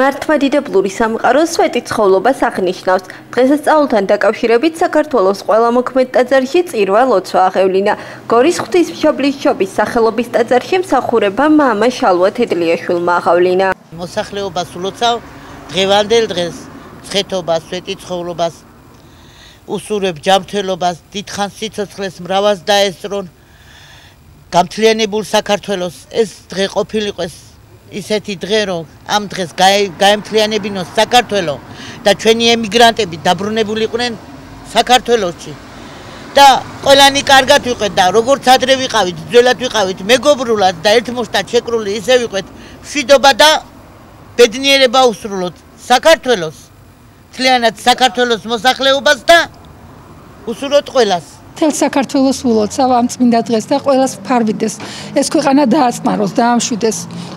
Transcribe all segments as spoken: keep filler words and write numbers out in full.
მართლმადიდებლური სამყაროს სვეტიცხოვლობას აღნიშნავს. დღესასწაულთან დაკავშირებით საქართველოს ყველა მოქმედ ტაძარში წირვა ლოცვა აღევლინა. გორის ღვთისმშობლის შობის სახელობის ტაძარში მსახურება მამა შალვა თედლიაშვილმა აღავლინა. მოსახლეობას ულოცავ დღევანდელ დღეს ცხეთობას, სვეტიცხოვლობას, უსურებ ჯანმრთელობას, დიდხანს სიცოცხლეს მრავალს დაესწრონ. გამთლიანებულ საქართველოს ეს დღე ყოფილიყოს ისეთი დღე, რომ ამ დღეს გაემთლიანებინოს საქართველო და ჩვენი ემიგრანტები დაბრუნებულიყვნენ საქართველოში. და ყველანი კარგად ვიყეთ და როგორც ადრე ვიყავით, ძველად ვიყავით, მეგობრულად და ერთმოშტად შეკრული ისე ვიყეთ, მშვიდობა და ბედნიერება უსრულოთ საქართველოს, მთლიანად საქართველოს მოსახლეობას და უსურვოთ ყველას. მთელ საქართველოს ულოცავ ამ წმინდა დღეს და ყველას ფარვიდეს. ეს ქვეყანა დააწნაროს, დაამშვიდეს.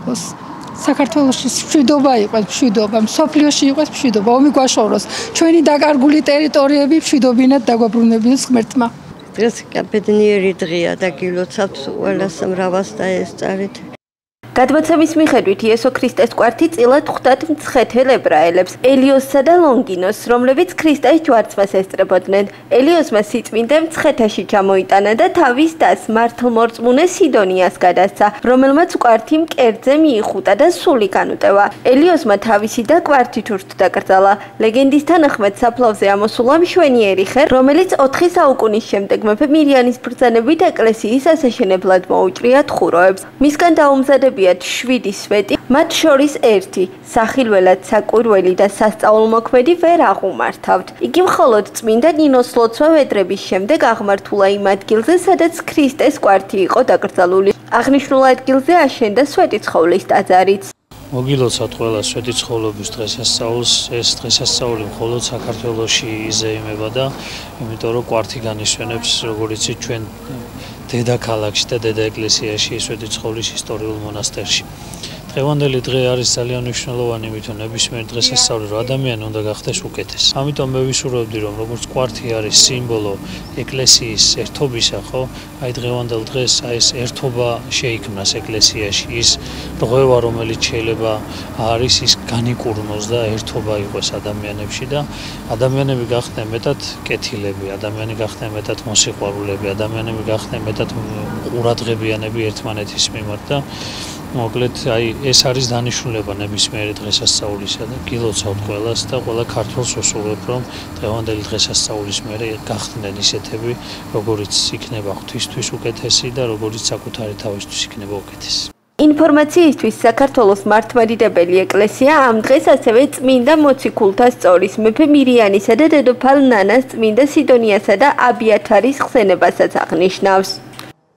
საქართველოში მშვიდობა იყოს, მშვიდობა, მსოფლიოში იყოს მშვიდობა, ომი გვაშოროს. ჩვენი დაკარგული ტერიტორიები მშვიდობინად დაგვაბრუნებინოს ღმერთმა. დღეს ბედნიერი დღეა და გილოცავთ ყველას მრავალს დაესწარით. გადმოცემის მიხედვით იესო ქრისტეს კვართი წილად ხვდათ მცხეთელ ებრაელებს ელიოსსა და ლონგინოს, რომლებიც ქრისტეს ჯვარცმას ესწრებოდნენ. ელიოსმა სიწმინდე მცხეთაში ჩამოიტანა და თავის დას მართლმორწმუნე სიდონიას გადასცა, რომელმაც კვართი მკერდზე მიიხუტა და სული განუტევა. ელიოსმა თავისი და კვართით ურთ დაკრძალა. ლეგენდის თანახმად საფლავზე ამოსულა მშვენიერი ხე, რომელიც ოთხი საუკუნის შემდეგ მეფე მირიანის ბრძანებით ეკლესიის ასაშენებლად მოუჭრიათ ხუროებს. მისგან დაუმზადები შვიდი სვეტი, მათ შორის ერთი, სახილველად საკვირველი და სასწაულმოქმედი ვერ აღუმართავთ. იგი მხოლოდ წმინდა ნინოს ლოცვა ვედრების შემდეგ აღმართულა იმ ადგილზე, სადაც ქრისტეს კვართი იყო დაკრძალული. აღნიშნულ ადგილზე აშენდა სვეტიცხოვლის ტაძარიც. მოგილოცავთ ყველა სვეტიცხოვლობის დღესასწაულს. ეს დღესასწაული მხოლოდ საქართველოში იზეიმება და იმიტომ რომ კვართი განისვენებს, როგორც იცით, ჩვენ დედაქალაქში და დედა ეკლესიაში სვეტიცხოვლის ისტორიულ მონასტერში. დღევანდელი დღე არის ძალიან მნიშვნელოვანი, იმიტომ ნებისმიერ დღესასწაული რომ ადამიანი უნდა გახდეს უკეთესი. ამიტომ მე ვისურვებდი, რომ როგორც კვართი არის სიმბოლო ეკლესიის ერთობისა, ხო? აი დღევანდელ დღეს აი ეს ერთობა შეიქმნას ეკლესიაში, ის რღვევა, რომელიც შეიძლება არის ის განიკურნოს და ერთობა იყოს ადამიანებში და ადამიანები გახდნენ მეტად კეთილები, ადამიანი გახდნენ მეტად მოსიყვარულეები, ადამიანები გახდნენ მეტად ყურადღებიანები ერთმანეთის მიმართ და მოკლედ აი ეს არის დანიშნულება ნებისმიერი დღესასწაულისა და გილოცავთ ყველას და ყველა ქართველს ვუსურვებ, რომ დღევანდელი დღესასწაულის მერე გახდნენ ისეთები, როგორიც იქნება ღვთისთვის უკეთესი და როგორიც საკუთარი თავისთვის იქნება უკეთესი. ინფორმაციისთვის საქართველოს მართლმადიდებელი ეკლესია ამ დღეს ასევე წმინდა მოციქულთა სწორის, მეფე მირიანისა და დედოფალ ნანას წმინდა სიდონიასა და აბიათარის ხსენებასაც აღნიშნავს.